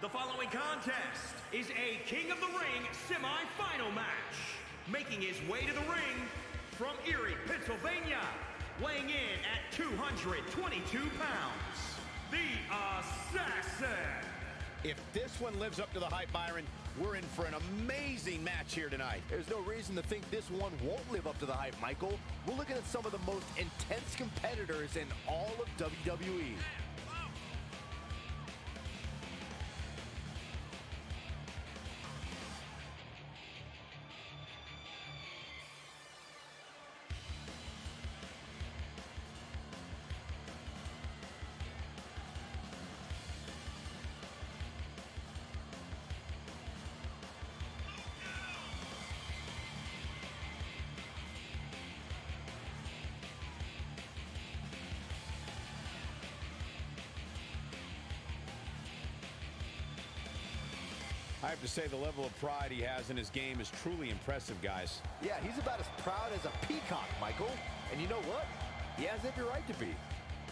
The following contest is a King of the Ring semi-final match. Making his way to the ring from Erie, Pennsylvania, weighing in at 222 pounds, the Assassin. If this one lives up to the hype, Byron, we're in for an amazing match here tonight. There's no reason to think this one won't live up to the hype, Michael. We're looking at some of the most intense competitors in all of WWE. I have to say the level of pride he has in his game is truly impressive, guys. Yeah, he's about as proud as a peacock, Michael. And you know what? He has every right to be.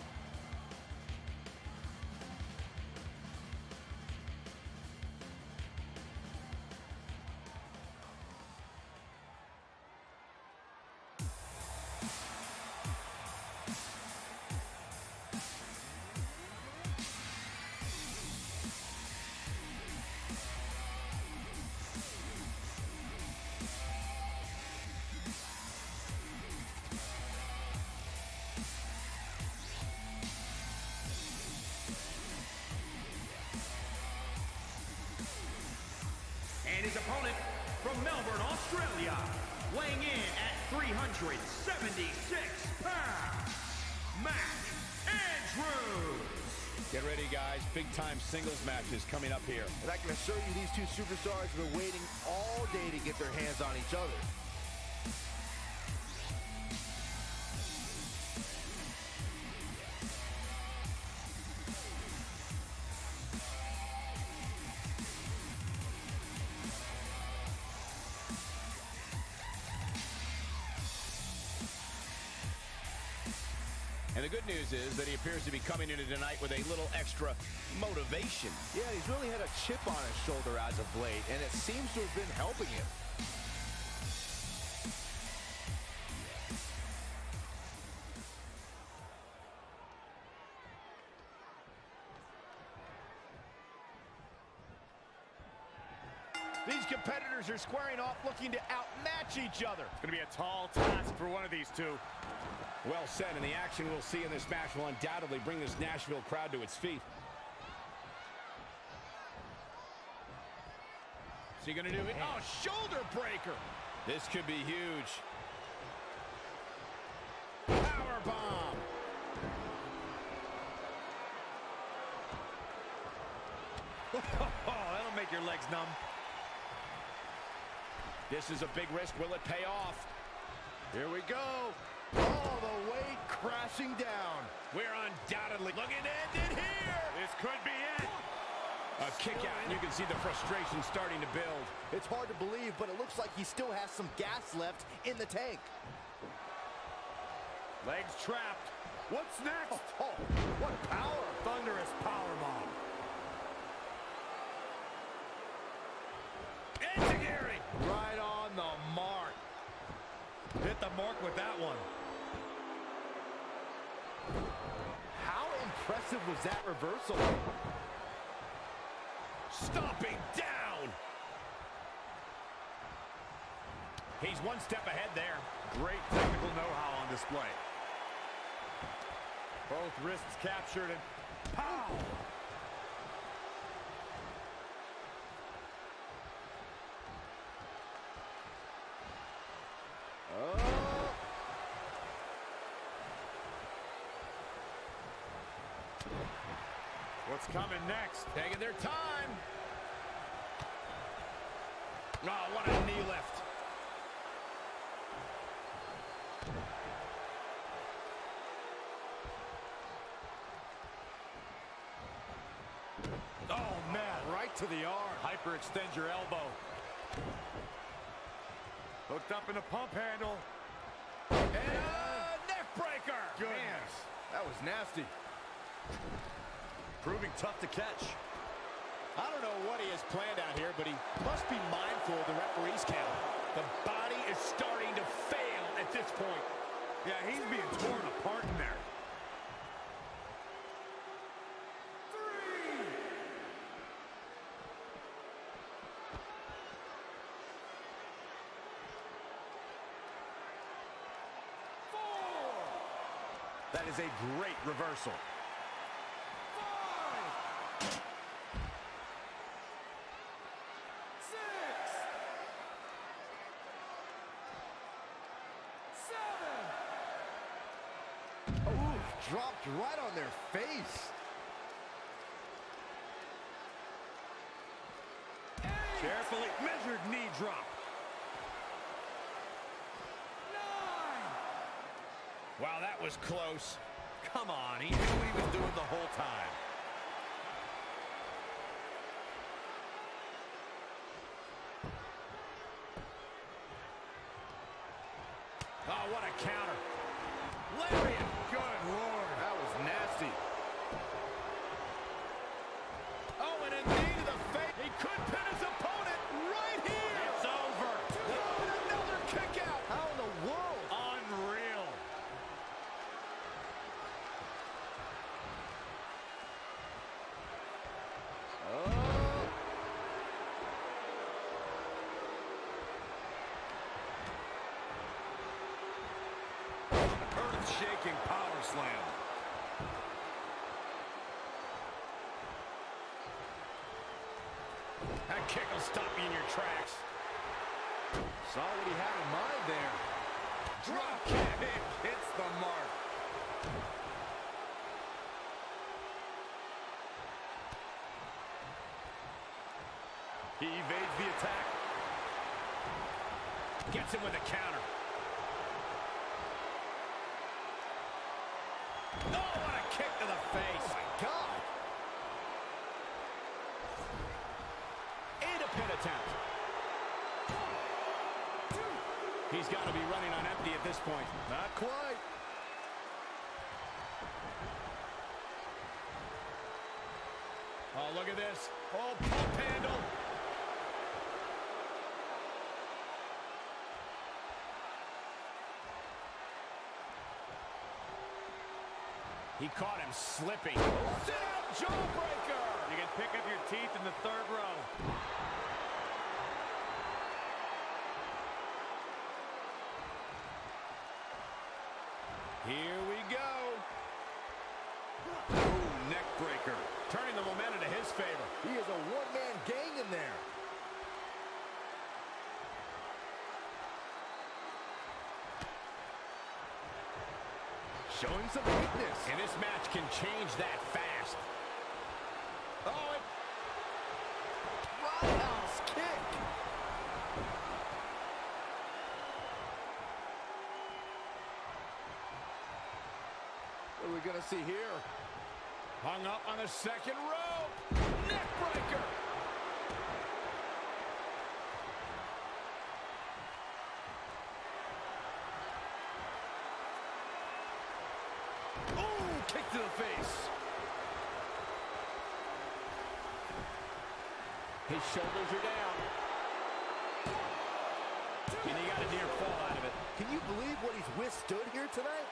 And his opponent from Melbourne, Australia, weighing in at 376 pounds, Mcintosh. Get ready, guys. Big-time singles matches coming up here. And I can assure you these two superstars have been waiting all day to get their hands on each other. And the good news is that he appears to be coming into tonight with a little extra motivation. Yeah, he's really had a chip on his shoulder as of late, and it seems to have been helping him. These competitors are squaring off looking to outmatch each other. It's going to be a tall task for one of these two. Well said, and the action we'll see in this match will undoubtedly bring this Nashville crowd to its feet. Is he going to do it? Oh, shoulder breaker. This could be huge. Power bomb. Oh, that'll make your legs numb. This is a big risk. Will it pay off? Here we go. All the way crashing down. We're undoubtedly looking to end it here. This could be it. A kick out, and you can see the frustration starting to build. It's hard to believe, but it looks like he still has some gas left in the tank. Legs trapped. What's next? Oh, what power. Thunderous power bomb. Enzuigiri. Right on the mark. Hit the mark with that one. How impressive was that reversal? Stomping down. He's one step ahead there. Great technical know-how on display. Both wrists captured and pow! What's coming next? Taking their time. Oh, what a knee lift. Oh, man, right to the arm. Hyperextend your elbow. Hooked up in a pump handle. And a neck breaker. Goodness. That was nasty. Proving tough to catch. I don't know what he has planned out here, but he must be mindful of the referee's count. The body is starting to fail at this point. Yeah, he's being torn apart in there. 3. 4. That is a great reversal. 5. 6. 7. Ooh, dropped right on their face. 8. Carefully measured knee drop. 9. Wow, that was close. Come on, he knew what he was doing the whole time. Oh, what a counter. Lariat. Good Lord. That was nasty. Oh, and a knee to the face. He could pin his opponent right here. It's over. Oh, and another kick out. How in the world? Unreal. Earth-shaking power slam. That kick will stop you in your tracks. Saw what he had in mind there. Drop kick. It hits the mark. He evades the attack. Gets him with a counter. Oh, what a kick to the face. Oh, my God. And a pin attempt. He's got to be running on empty at this point. Not quite. Oh, look at this. Oh, pump handle. He caught him slipping. Sit-out jawbreaker. You can pick up your teeth in the third row. Here we go. Ooh, neck breaker. Turning the momentum to his favor. He is a one-man gang in there. Showing some weakness. And this match can change that fast. Oh, it... Roundhouse kick. What are we going to see here? Hung up on the second rope. Neck breaker. Ooh, kick to the face. His shoulders are down. And he got a near fall out of it. Can you believe what he's withstood here tonight?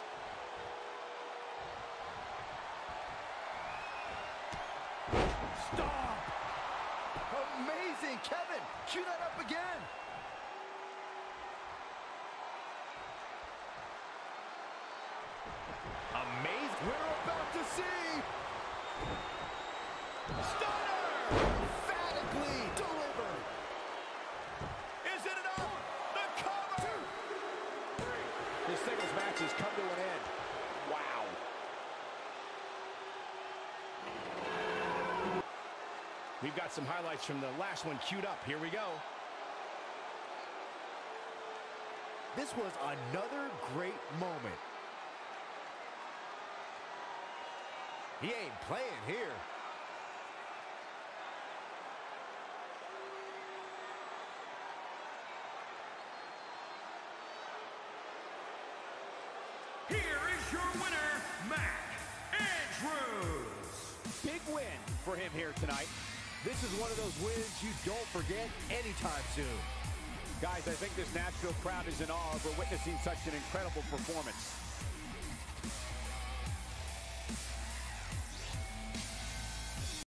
Stop. Amazing, Kevin. Cue that up again. Amazing. We're about to see. Stunner. Emphatically delivered. Is it enough? The cover! This singles match has come to an end. Wow. We've got some highlights from the last one queued up. Here we go. This was another great moment. He ain't playing here. Here is your winner, Andrews. Big win for him here tonight. This is one of those wins you don't forget anytime soon. Guys, I think this Nashville crowd is in awe over witnessing such an incredible performance.